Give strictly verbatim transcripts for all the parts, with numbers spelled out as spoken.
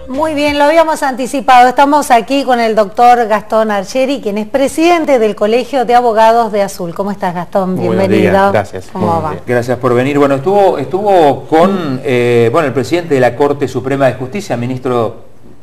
Muy bien, lo habíamos anticipado. Estamos aquí con el doctor Gastón Archeri, quien es presidente del Colegio de Abogados de Azul. ¿Cómo estás, Gastón? Muy Bienvenido. Buenos días. Gracias. ¿Cómo va? Gracias por venir. Bueno, estuvo, estuvo con eh, bueno, el presidente de la Corte Suprema de Justicia, ministro,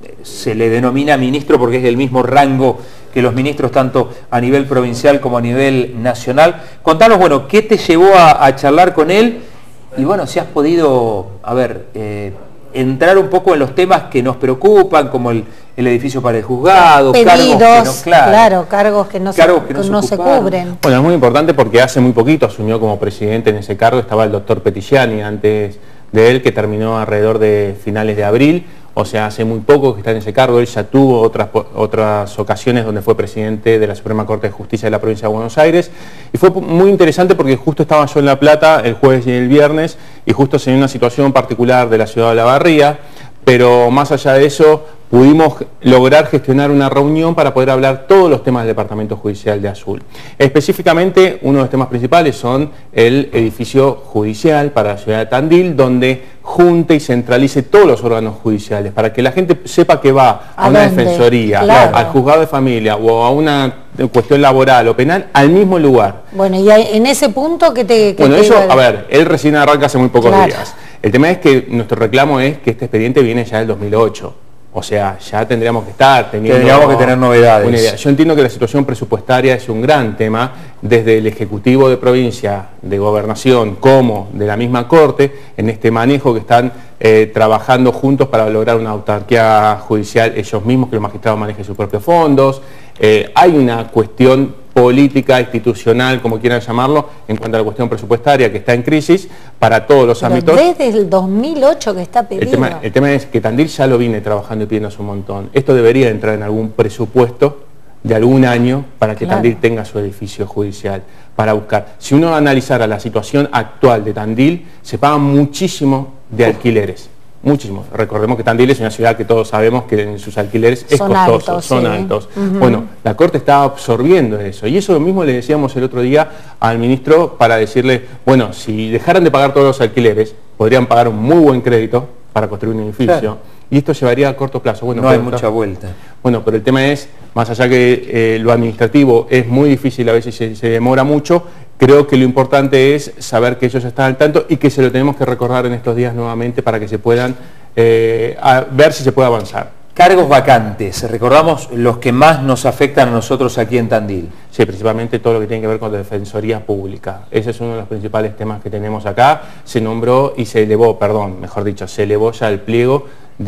se le denomina ministro porque es del mismo rango que los ministros, tanto a nivel provincial como a nivel nacional. Contanos, bueno, ¿qué te llevó a, a charlar con él? Y bueno, si has podido, a ver... Eh, entrar un poco en los temas que nos preocupan, como el, el edificio para el juzgado, pedidos, cargos que no, claro, claro, cargos que no, cargos se, que no, que se, no se cubren. Bueno, es muy importante porque hace muy poquito asumió como presidente en ese cargo, estaba el doctor Petillani antes de él, que terminó alrededor de finales de abril, o sea, hace muy poco que está en ese cargo. Él ya tuvo otras, otras ocasiones donde fue presidente de la Suprema Corte de Justicia de la Provincia de Buenos Aires, y fue muy interesante porque justo estaba yo en La Plata el jueves y el viernes, y justo se dio una situación particular de la ciudad de Olavarría, pero más allá de eso pudimos lograr gestionar una reunión para poder hablar todos los temas del Departamento Judicial de Azul. Específicamente, uno de los temas principales son el edificio judicial para la ciudad de Tandil, donde junte y centralice todos los órganos judiciales, para que la gente sepa que va a, ¿A una dónde? defensoría, claro. al juzgado de familia o a una cuestión laboral o penal, al mismo lugar. Bueno, y en ese punto que te... Que bueno, te eso, iba... a ver, él recién arranca hace muy pocos claro. días. El tema es que nuestro reclamo es que este expediente viene ya del dos mil ocho. O sea, ya tendríamos que estar teniendo... Tendríamos que tener novedades. Una idea. Yo entiendo que la situación presupuestaria es un gran tema, desde el Ejecutivo de Provincia, de Gobernación, como de la misma Corte, en este manejo que están eh, trabajando juntos para lograr una autarquía judicial ellos mismos, que los magistrados manejen sus propios fondos. Eh, hay una cuestión política, institucional, como quieran llamarlo, en cuanto a la cuestión presupuestaria, que está en crisis para todos los Pero ámbitos. Desde el dos mil ocho que está pedido. El tema, el tema es que Tandil ya lo viene trabajando y pidiendo hace un montón. Esto debería entrar en algún presupuesto de algún año para que claro. Tandil tenga su edificio judicial, para buscar. Si uno analizara la situación actual de Tandil, se paga muchísimo de alquileres. Muchísimo. Recordemos que Tandil es una ciudad que todos sabemos que en sus alquileres es son costoso, altos, son sí. altos. Uh-huh. Bueno, la Corte está absorbiendo eso, y eso mismo le decíamos el otro día al ministro para decirle, bueno, si dejaran de pagar todos los alquileres, podrían pagar un muy buen crédito para construir un edificio, claro. y esto llevaría a corto plazo. Bueno, no hay mucha vuelta. Bueno, pero el tema es, más allá que eh, lo administrativo es muy difícil, a veces se, se demora mucho, creo que lo importante es saber que ellos están al tanto y que se lo tenemos que recordar en estos días nuevamente para que se puedan eh, a ver si se puede avanzar. Cargos vacantes, recordamos los que más nos afectan a nosotros aquí en Tandil. Sí, principalmente todo lo que tiene que ver con la Defensoría Pública. Ese es uno de los principales temas que tenemos acá. Se nombró y se elevó, perdón, mejor dicho, se elevó ya el pliego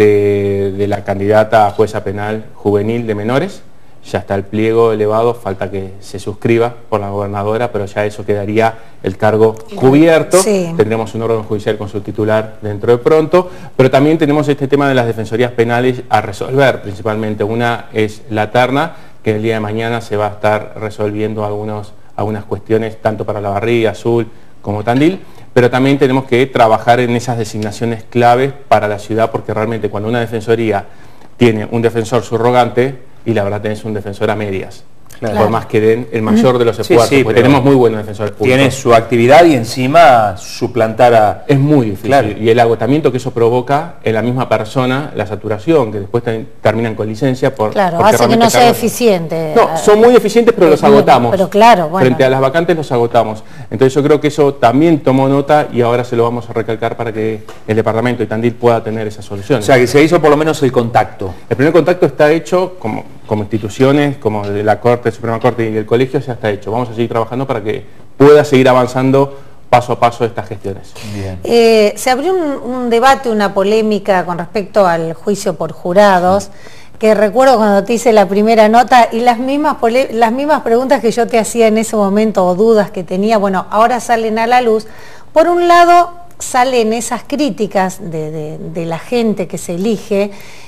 de, de la candidata a jueza penal juvenil de menores. Ya está el pliego elevado, falta que se suscriba por la gobernadora, pero ya eso quedaría el cargo cubierto. Sí. Tendremos un órgano judicial con su titular dentro de pronto, pero también tenemos este tema de las defensorías penales a resolver, principalmente. Una es la terna, que el día de mañana se va a estar resolviendo algunos, algunas cuestiones, tanto para Olavarría, Azul como Tandil, pero también tenemos que trabajar en esas designaciones claves para la ciudad, porque realmente cuando una defensoría tiene un defensor subrogante, y la verdad tenés un defensor a medias, claro. por más que den el mayor de los esfuerzos, sí, sí, porque tenemos muy buenos defensores públicos. Tiene su actividad y encima suplantar a... Es muy difícil, claro. y el agotamiento que eso provoca en la misma persona, la saturación, que después ten, terminan con licencia por... Claro, hace que no sea eficiente. No, son muy eficientes, pero los agotamos. Pero claro, bueno. Frente a las vacantes los agotamos. Entonces yo creo que eso también tomó nota y ahora se lo vamos a recalcar para que el departamento y Tandil pueda tener esa solución. O sea, que se hizo por lo menos el contacto. El primer contacto está hecho como, como instituciones, como de la Corte, Suprema Corte y el Colegio, ya está hecho. Vamos a seguir trabajando para que pueda seguir avanzando paso a paso estas gestiones. Bien. Eh, se abrió un, un debate, una polémica con respecto al juicio por jurados, sí. que recuerdo cuando te hice la primera nota y las mismas, las mismas preguntas que yo te hacía en ese momento o dudas que tenía, bueno, ahora salen a la luz. Por un lado salen esas críticas de, de, de la gente que se elige,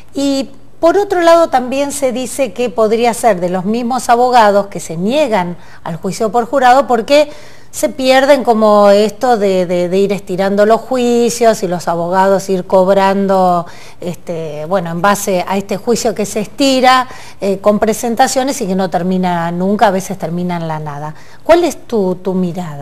y por otro lado también se dice que podría ser de los mismos abogados que se niegan al juicio por jurado porque se pierden como esto de, de, de ir estirando los juicios y los abogados ir cobrando, este, bueno, en base a este juicio que se estira, eh, con presentaciones y que no termina nunca, a veces termina en la nada. ¿Cuál es tu, tu mirada?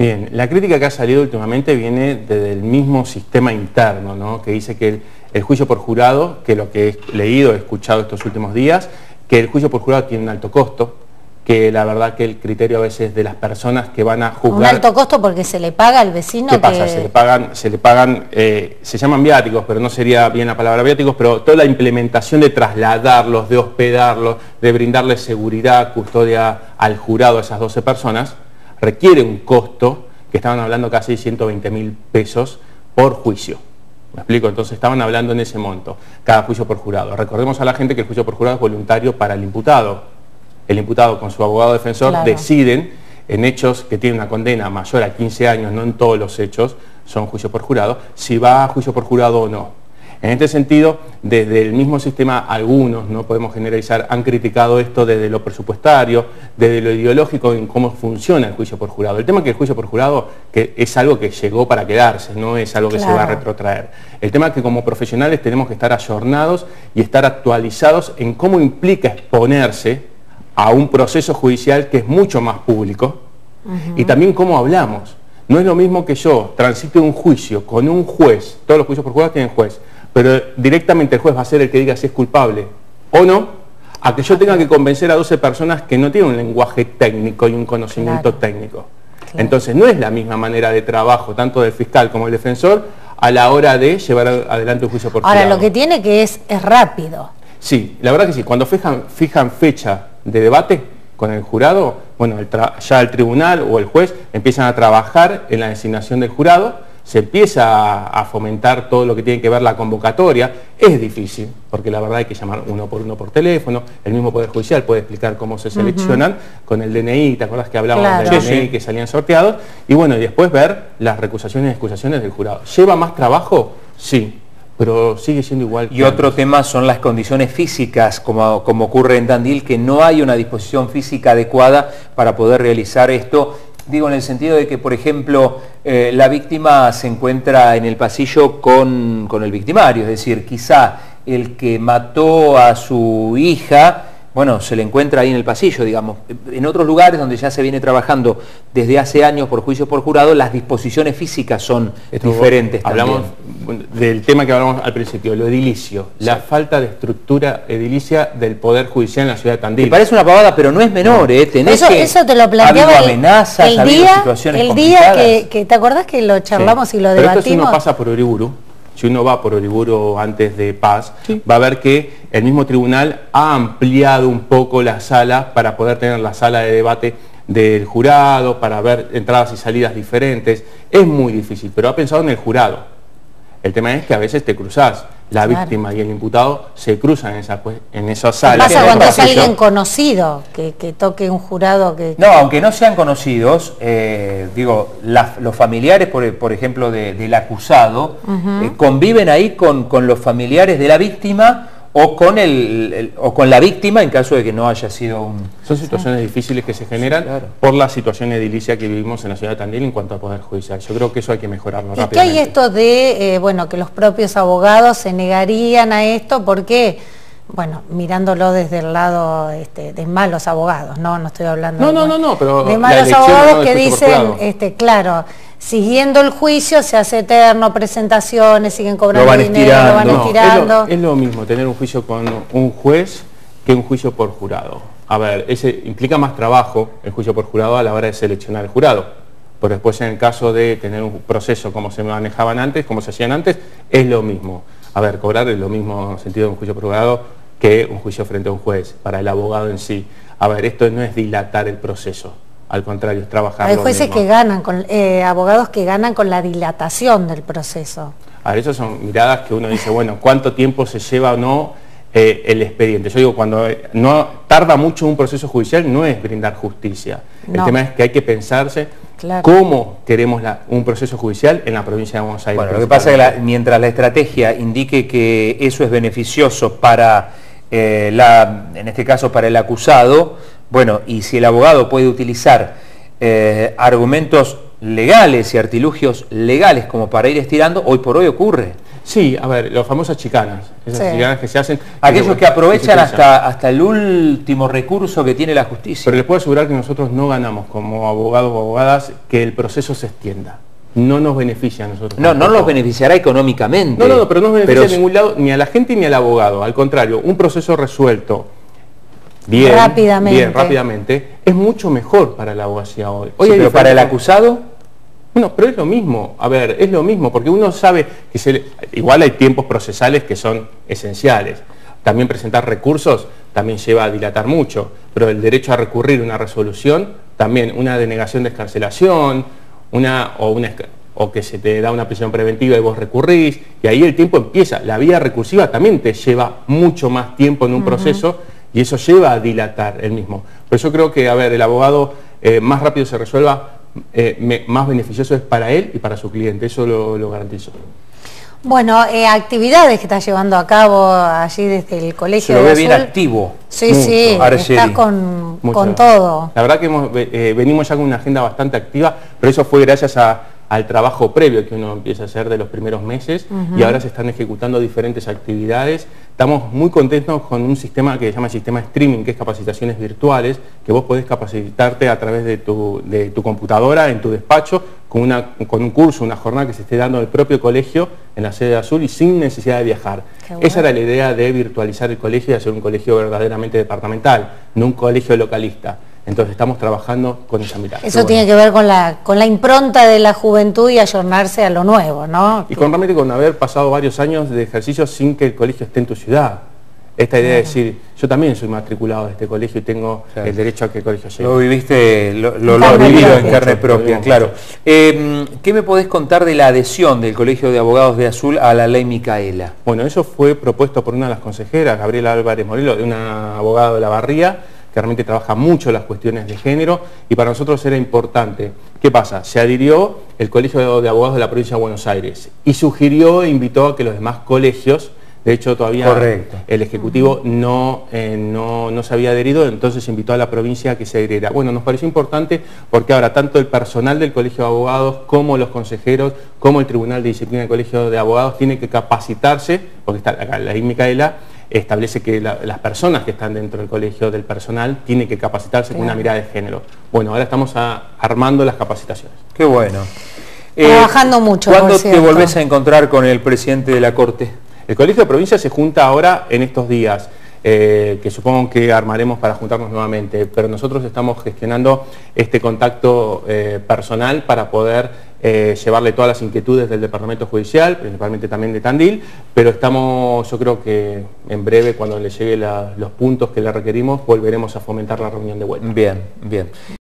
Bien, la crítica que ha salido últimamente viene desde el mismo sistema interno, ¿no? Que dice que el, el juicio por jurado, que lo que he leído, he escuchado estos últimos días, que el juicio por jurado tiene un alto costo, que la verdad que el criterio a veces de las personas que van a juzgar... Un alto costo porque se le paga al vecino. ¿Qué que... pasa? Se le pagan, se le pagan, eh, se llaman viáticos, pero no sería bien la palabra viáticos, pero toda la implementación de trasladarlos, de hospedarlos, de brindarles seguridad, custodia al jurado a esas doce personas, requiere un costo que estaban hablando casi ciento veinte mil pesos por juicio. ¿Me explico? Entonces estaban hablando en ese monto, cada juicio por jurado. Recordemos a la gente que el juicio por jurado es voluntario para el imputado. El imputado con su abogado defensor claro. deciden en hechos que tienen una condena mayor a quince años, no en todos los hechos son juicio por jurado, si va a juicio por jurado o no. En este sentido, desde el mismo sistema, algunos, no podemos generalizar, han criticado esto desde lo presupuestario, desde lo ideológico, en cómo funciona el juicio por jurado. El tema es que el juicio por jurado que es algo que llegó para quedarse, no es algo que claro. se va a retrotraer. El tema es que como profesionales tenemos que estar ayornados y estar actualizados en cómo implica exponerse a un proceso judicial que es mucho más público uh-huh. y también cómo hablamos. No es lo mismo que yo transite un juicio con un juez, todos los juicios por jurado tienen juez, pero directamente el juez va a ser el que diga si es culpable o no, a que yo tenga que convencer a doce personas que no tienen un lenguaje técnico y un conocimiento claro. técnico. Claro. Entonces no es la misma manera de trabajo, tanto del fiscal como del defensor, a la hora de llevar adelante un juicio por jurado. Ahora, lo que tiene que es, es rápido. Sí, la verdad que sí. Cuando fijan, fijan fecha de debate con el jurado, bueno, el ya el tribunal o el juez empiezan a trabajar en la designación del jurado, se empieza a, a fomentar todo lo que tiene que ver la convocatoria. Es difícil, porque la verdad hay que llamar uno por uno por teléfono, el mismo Poder Judicial puede explicar cómo se seleccionan uh-huh. con el D N I, ¿te acuerdas que hablábamos claro. del sí, D N I sí. que salían sorteados? Y bueno, y después ver las recusaciones y excusaciones del jurado. ¿Lleva más trabajo? Sí. Pero sigue siendo igual. Y otro antes. tema son las condiciones físicas, como, como ocurre en Tandil, que no hay una disposición física adecuada para poder realizar esto. Digo, en el sentido de que, por ejemplo, eh, la víctima se encuentra en el pasillo con, con el victimario, es decir, quizá el que mató a su hija, bueno, se le encuentra ahí en el pasillo, digamos. En otros lugares donde ya se viene trabajando desde hace años por juicio por jurado, las disposiciones físicas son Esto, diferentes hablamos también. Del tema que hablamos al principio, lo edilicio, sí. la falta de estructura edilicia del Poder Judicial en la ciudad de Tandil. Me parece una pavada, pero no es menor, ¿eh? Tenés eso, que, eso te lo planteaba el, amenazas, el día, situaciones el día que, que, ¿te acordás que lo charlamos sí. y lo pero debatimos? Esto si uno pasa por Uriburu, si uno va por Uriburu antes de Paz, sí. va a ver que el mismo tribunal ha ampliado un poco la sala para poder tener la sala de debate del jurado, para ver entradas y salidas diferentes. Es muy difícil, pero ha pensado en el jurado. El tema es que a veces te cruzás, la claro. víctima y el imputado se cruzan en esa, en esa sala. ¿Qué pasa cuando es alguien conocido que, que toque un jurado? que No, aunque no sean conocidos, eh, digo, la, los familiares, por, por ejemplo, de, del acusado, uh-huh. eh, conviven ahí con, con los familiares de la víctima o con, el, el, o con la víctima en caso de que no haya sido un... Son situaciones sí. difíciles que se generan sí, claro. por la situación edilicia que vivimos en la ciudad de Tandil en cuanto al Poder Judicial. Yo creo que eso hay que mejorarlo ¿Y rápidamente. ¿Qué hay esto de, eh, bueno, que los propios abogados se negarían a esto porque, bueno, mirándolo desde el lado este, de malos abogados, no, no estoy hablando no, de, no, no, no, pero de malos abogados no que dicen, este, claro, siguiendo el juicio se hace eterno, presentaciones, siguen cobrando dinero, estirando. lo van no, estirando. Es lo, es lo mismo tener un juicio con un juez que un juicio por jurado. A ver, ese implica más trabajo el juicio por jurado a la hora de seleccionar el jurado. Pero después en el caso de tener un proceso como se manejaban antes, como se hacían antes, es lo mismo. A ver, cobrar es lo mismo sentido de un juicio por jurado que un juicio frente a un juez, para el abogado en sí. A ver, esto no es dilatar el proceso. Al contrario, es trabajar. Hay jueces que ganan, con, eh, abogados que ganan con la dilatación del proceso. A ver, esas son miradas que uno dice, bueno, ¿cuánto tiempo se lleva o no eh, el expediente? Yo digo, cuando no tarda mucho un proceso judicial, no es brindar justicia. No. El tema es que hay que pensarse claro. cómo queremos la, un proceso judicial en la provincia de Buenos Aires. Bueno, lo que pasa es que la, mientras la estrategia indique que eso es beneficioso para, eh, la, en este caso, para el acusado, bueno, y si el abogado puede utilizar eh, argumentos legales y artilugios legales como para ir estirando, hoy por hoy ocurre. Sí, a ver, las famosas chicanas, esas Sí. chicanas que se hacen... Aquellos que aprovechan se hasta, hasta el último recurso que tiene la justicia. Pero les puedo asegurar que nosotros no ganamos como abogados o abogadas que el proceso se extienda. No nos beneficia a nosotros. No, no tampoco. nos beneficiará económicamente. No, no, no, pero no nos beneficia pero a ningún lado, ni a la gente ni al abogado. Al contrario, un proceso resuelto bien, Rápidamente. bien, rápidamente, es mucho mejor para la abogacía hoy. Hoy Sí, hay pero para el diferentes- acusado, Bueno, pero es lo mismo, a ver, es lo mismo, porque uno sabe que se le- igual hay tiempos procesales que son esenciales. También presentar recursos también lleva a dilatar mucho, pero el derecho a recurrir a una resolución, también una denegación de excarcelación, una o una esca- o que se te da una prisión preventiva y vos recurrís, y ahí el tiempo empieza. La vía recursiva también te lleva mucho más tiempo en un uh-huh. proceso, y eso lleva a dilatar el mismo. Pero yo creo que, a ver, el abogado eh, más rápido se resuelva, Eh, me, más beneficioso es para él y para su cliente, eso lo, lo garantizo. Bueno, eh, actividades que estás llevando a cabo allí desde el Colegio se lo de ve Azul. bien activo. Sí, Mucho. sí, Argeli. estás con, Muchas con gracias. todo. La verdad que hemos, eh, venimos ya con una agenda bastante activa, pero eso fue gracias a, al trabajo previo que uno empieza a hacer de los primeros meses, uh-huh. y ahora se están ejecutando diferentes actividades. Estamos muy contentos con un sistema que se llama sistema streaming, que es capacitaciones virtuales, que vos podés capacitarte a través de tu, de tu computadora, en tu despacho, con, una, con un curso, una jornada que se esté dando en el propio colegio, en la sede de Azul, y sin necesidad de viajar. Bueno. Esa era la idea de virtualizar el colegio y hacer un colegio verdaderamente departamental, no un colegio localista. Entonces estamos trabajando con esa mirada. Eso tiene bueno. que ver con la, con la impronta de la juventud y ayornarse a lo nuevo, ¿no? Y con realmente con haber pasado varios años de ejercicio sin que el colegio esté en tu ciudad. Esta idea claro. de decir, yo también soy matriculado de este colegio y tengo claro. el derecho a que el colegio llegue. Lo viviste, lo, lo, lo vivido en carne propia, claro. Eh, ¿Qué me podés contar de la adhesión del Colegio de Abogados de Azul a la ley Micaela? Bueno, eso fue propuesto por una de las consejeras, Gabriela Álvarez Morelo, de una abogada de La Barría, que realmente trabaja mucho las cuestiones de género, y para nosotros era importante. ¿Qué pasa? Se adhirió el Colegio de Abogados de la Provincia de Buenos Aires y sugirió e invitó a que los demás colegios, de hecho todavía Correcto. el Ejecutivo no, eh, no, no se había adherido, entonces invitó a la provincia a que se adhiriera. Bueno, nos pareció importante porque ahora tanto el personal del Colegio de Abogados como los consejeros, como el Tribunal de Disciplina del Colegio de Abogados tiene que capacitarse, porque está acá la ley Micaela, establece que la, las personas que están dentro del colegio del personal tienen que capacitarse claro. con una mirada de género. Bueno, ahora estamos a, armando las capacitaciones. Qué bueno. Trabajando eh, mucho. ¿Cuándo te volvés a encontrar con el presidente de la Corte? El Colegio de Provincia se junta ahora en estos días, eh, que supongo que armaremos para juntarnos nuevamente, pero nosotros estamos gestionando este contacto eh, personal para poder Eh, llevarle todas las inquietudes del Departamento Judicial, principalmente también de Tandil, pero estamos, yo creo que en breve, cuando le lleguen los puntos que le requerimos, volveremos a fomentar la reunión de vuelta. Bien, bien.